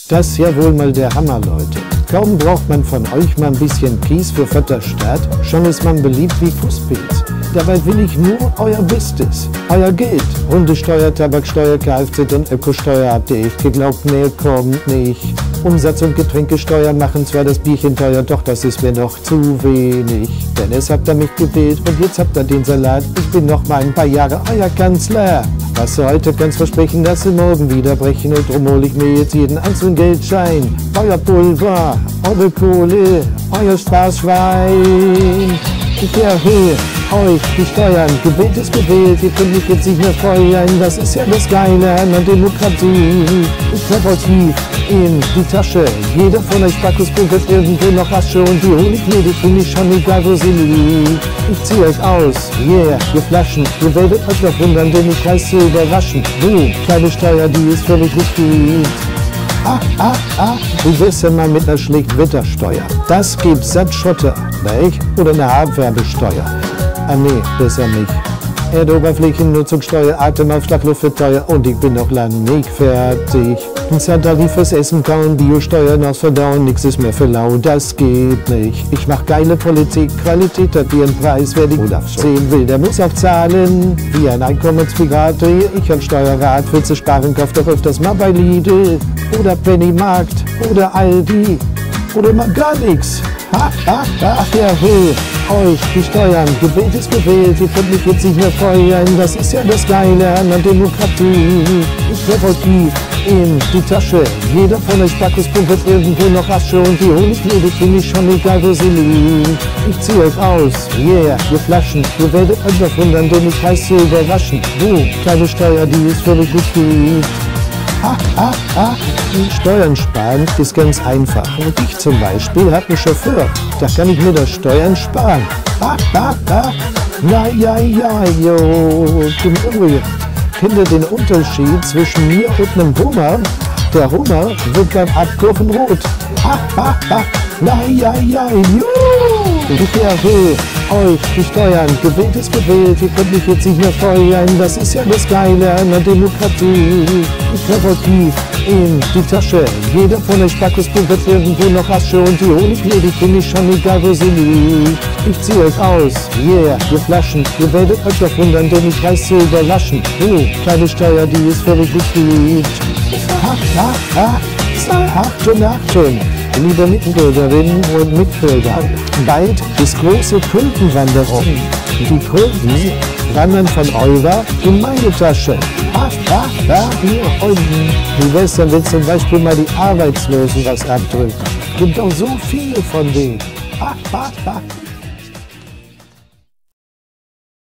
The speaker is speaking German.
Das ist ja wohl mal der Hammer, Leute. Kaum braucht man von euch mal ein bisschen Kies für Vaterstaat, schon ist man beliebt wie Fußpilz. Dabei will ich nur euer Bestes, euer Geld. Hundesteuer, Tabaksteuer, Kfz und Ökosteuer habt ihr echt geglaubt, mehr kommt nicht. Umsatz- und Getränkesteuer machen zwar das Bierchen teuer, doch das ist mir noch zu wenig. Denn es habt ihr mich gewählt und jetzt habt ihr den Salat. Ich bin noch mal ein paar Jahre euer Kanzler. Was ihr heute kannst versprechen, dass sie morgen wieder brechen. Und drum hol ich mir jetzt jeden einzelnen Geldschein. Euer Pulver, eure Kohle, euer Spaßschwein. Ich erhöhe euch die Steuern, gewählt ist gewählt, ihr könnt mich jetzt nicht mehr feuern, das ist ja das Geile an der Demokratie. Ich treff euch tief in die Tasche, jeder von euch Backus bunkert irgendwo noch Asche und die hol ich mir, die finde ich schon egal, wo sie liegt. Ich zieh euch aus, yeah, ihr Flaschen, ihr werdet euch noch wundern, denn ich weiß zu überraschen. Du, kleine Steuer, die ist völlig richtig. Wie wär's denn mal mit einer Schlechtwettersteuer? Das gibt satt Schotter, nicht? Oder eine Abwerbesteuer. Ah nee, besser nicht. Erdoberflächennutzungssteuer, Atemaufschlag, Luft wird teuer und ich bin noch lang nicht fertig. Ein Tarif fürs Essen kauen, Biosteuern aus Verdauen, nix ist mehr für lau, das geht nicht. Ich mach geile Politik, Qualität hat ihren Preis, wer die Olaf sehen will, der muss auch zahlen. Wie ein Einkommenspirat, ich hab Steuerrat, willst du sparen, kauf doch öfters mal bei Lidl. Oder Pennymarkt, oder Aldi, oder mal gar nix. Erhöhe euch die Steuern, gewählt ist gewählt, ihr könnt mich jetzt nicht mehr feuern, das ist ja das Geile an der Demokratie. Ich treff euch tief in die Tasche, jeder von euch Backus bunkert irgendwo noch Asche und die hol ich mir, die finde ich schon egal, wo sie liegt. Ich zieh euch aus, yeah, ihr Flaschen, ihr werdet euch noch wundern, denn ich weiß zu überraschen. Du, kleine Steuer, die ist völlig richtig. Steuern sparen ist ganz einfach. Und ich zum Beispiel habe einen Chauffeur. Da kann ich mir das Steuern sparen. Na ja, jo. Im Übrigen, kennt ihr den Unterschied zwischen mir und einem Hummer? Der Hummer wird beim Abkurven rot. Na ja, jo. Ich erhöhe euch die Steuern, gewählt ist gewählt, ihr könnt mich jetzt nicht mehr feuern, das ist ja das Geile an der Demokratie. Ich treff euch tief in die Tasche, jeder von euch Backus bunkert irgendwo noch Asche und die hol ich mir, die finde ich schon egal, wo sie liegt. Ich zieh euch aus, yeah, ihr Flaschen, ihr werdet euch doch wundern, denn ich weiß zu überraschen. Du, kleine Steuer, die ist völlig richtig. Achtung, liebe Mitbürgerinnen und Mitbürger, bald ist große Tulpenwanderung. Die Tulpen wandern von eurer in meine Tasche. Hier unten. Wie wär's denn, wenn zum Beispiel mal die Arbeitslosen was abdrücken? Gibt auch so viele von denen.